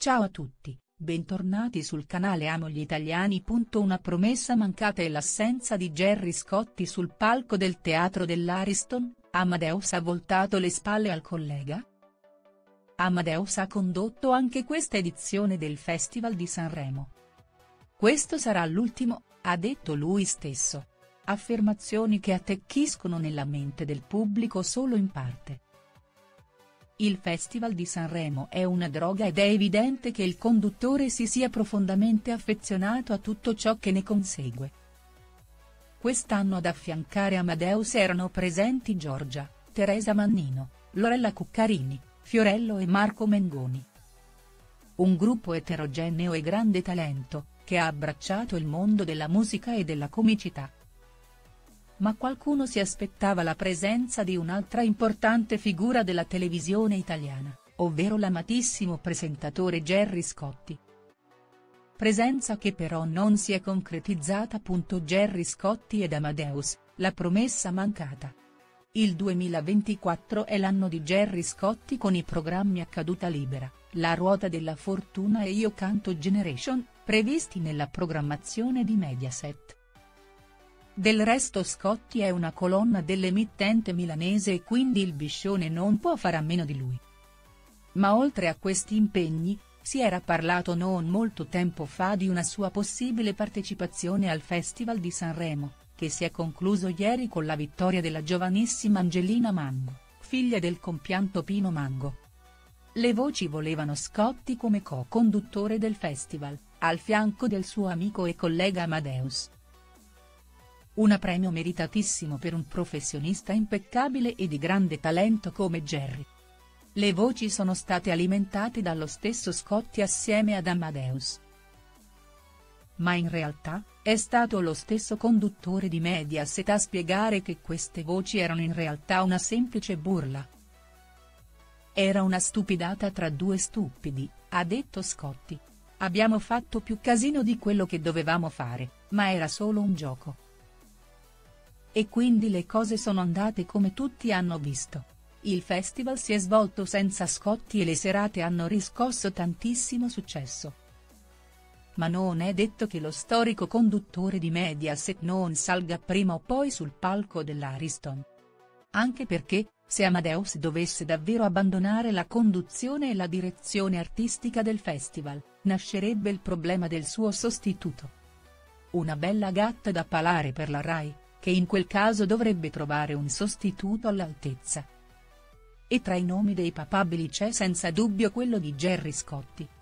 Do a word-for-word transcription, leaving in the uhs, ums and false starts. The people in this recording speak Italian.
Ciao a tutti, bentornati sul canale Amo gli Italiani. Una promessa mancata e l'assenza di Gerry Scotti sul palco del teatro dell'Ariston. Amadeus ha voltato le spalle al collega? Amadeus ha condotto anche questa edizione del Festival di Sanremo. Questo sarà l'ultimo, ha detto lui stesso. Affermazioni che attecchiscono nella mente del pubblico solo in parte. Il Festival di Sanremo è una droga ed è evidente che il conduttore si sia profondamente affezionato a tutto ciò che ne consegue. Quest'anno ad affiancare Amadeus erano presenti Giorgia, Teresa Mannino, Lorella Cuccarini, Fiorello e Marco Mengoni. Un gruppo eterogeneo e grande talento, che ha abbracciato il mondo della musica e della comicità. Ma qualcuno si aspettava la presenza di un'altra importante figura della televisione italiana, ovvero l'amatissimo presentatore Gerry Scotti. Presenza che però non si è concretizzata. Gerry Scotti ed Amadeus, la promessa mancata. Il duemilaventiquattro è l'anno di Gerry Scotti con i programmi A Caduta Libera, La Ruota della Fortuna e Io Canto Generation, previsti nella programmazione di Mediaset. Del resto Scotti è una colonna dell'emittente milanese e quindi il Biscione non può fare a meno di lui. Ma oltre a questi impegni, si era parlato non molto tempo fa di una sua possibile partecipazione al Festival di Sanremo, che si è concluso ieri con la vittoria della giovanissima Angelina Mango, figlia del compianto Pino Mango. Le voci volevano Scotti come co-conduttore del festival, al fianco del suo amico e collega Amadeus. Un premio meritatissimo per un professionista impeccabile e di grande talento come Gerry. Le voci sono state alimentate dallo stesso Scotti assieme ad Amadeus. Ma in realtà, è stato lo stesso conduttore di Mediaset a spiegare che queste voci erano in realtà una semplice burla. Era una stupidata tra due stupidi, ha detto Scotti. Abbiamo fatto più casino di quello che dovevamo fare, ma era solo un gioco. E quindi le cose sono andate come tutti hanno visto. Il festival si è svolto senza Scotti e le serate hanno riscosso tantissimo successo. Ma non è detto che lo storico conduttore di Mediaset non salga prima o poi sul palco dell'Ariston. Anche perché, se Amadeus dovesse davvero abbandonare la conduzione e la direzione artistica del festival, nascerebbe il problema del suo sostituto. Una bella gatta da palare per la Rai, che in quel caso dovrebbe trovare un sostituto all'altezza. E tra i nomi dei papabili c'è senza dubbio quello di Gerry Scotti.